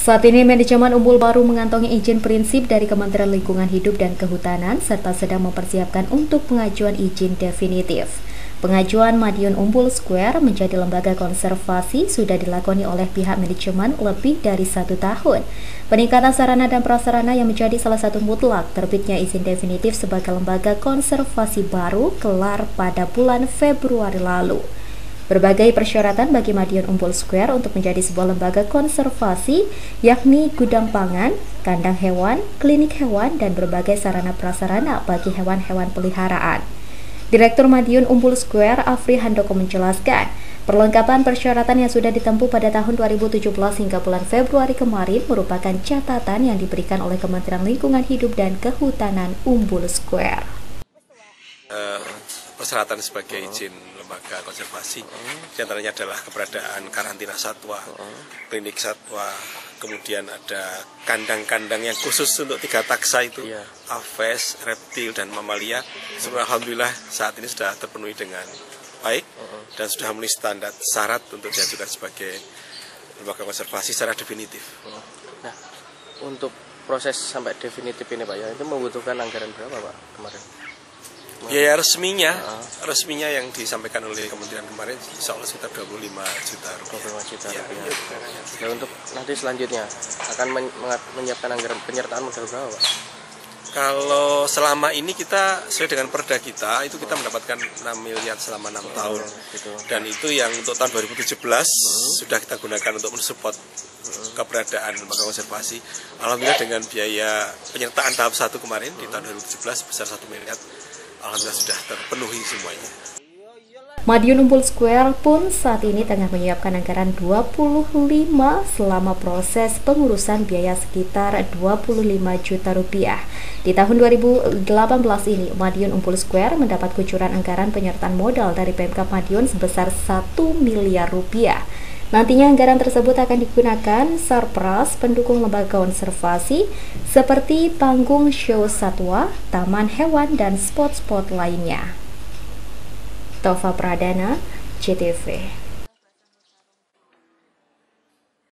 Saat ini manajemen Umbul Baru mengantongi izin prinsip dari Kementerian Lingkungan Hidup dan Kehutanan serta sedang mempersiapkan untuk pengajuan izin definitif. Pengajuan Madiun Umbul Square menjadi lembaga konservasi sudah dilakoni oleh pihak manajemen lebih dari 1 tahun. Peningkatan sarana dan prasarana yang menjadi salah satu mutlak terbitnya izin definitif sebagai lembaga konservasi baru kelar pada bulan Februari lalu. Berbagai persyaratan bagi Madiun Umbul Square untuk menjadi sebuah lembaga konservasi, yakni gudang pangan, kandang hewan, klinik hewan, dan berbagai sarana prasarana bagi hewan-hewan peliharaan. Direktur Madiun Umbul Square, Afri Handoko menjelaskan, perlengkapan persyaratan yang sudah ditempuh pada tahun 2017 hingga bulan Februari kemarin merupakan catatan yang diberikan oleh Kementerian Lingkungan Hidup dan Kehutanan Umbul Square. Persyaratan sebagai izin lembaga konservasi diantaranya adalah keberadaan karantina satwa, klinik satwa, kemudian ada kandang-kandang yang khusus untuk 3 taksa itu, aves, reptil, dan mamalia. Alhamdulillah saat ini sudah terpenuhi dengan baik dan sudah memenuhi standar syarat untuk diajukan sebagai lembaga konservasi secara definitif. Nah, untuk proses sampai definitif ini Pak, ya itu membutuhkan anggaran berapa Pak kemarin? Biaya resminya yang disampaikan oleh Kementerian kemarin insya Allah sekitar 25 juta rupiah. 25 juta rupiah. Nah, untuk nanti selanjutnya akan menyiapkan anggaran penyertaan modal berapa Pak? Kalau selama ini kita sesuai dengan perda kita itu kita mendapatkan 6 miliar selama 6 tahun. Dan itu yang untuk tahun 2017 sudah kita gunakan untuk mensupport keberadaan lembaga konservasi. Alhamdulillah dengan biaya penyertaan tahap 1 kemarin di tahun 2017 sebesar 1 miliar. Alhamdulillah sudah terpenuhi semuanya. Madiun Umbul Square pun saat ini tengah menyiapkan anggaran 25 selama proses pengurusan biaya sekitar 25 juta rupiah. Di tahun 2018 ini, Madiun Umbul Square mendapat kucuran anggaran penyertaan modal dari Pemkab Madiun sebesar 1 miliar rupiah. Nantinya anggaran tersebut akan digunakan sarpras pendukung lembaga konservasi seperti panggung show satwa, taman hewan, dan spot-spot lainnya. Tova Pradana, CTV.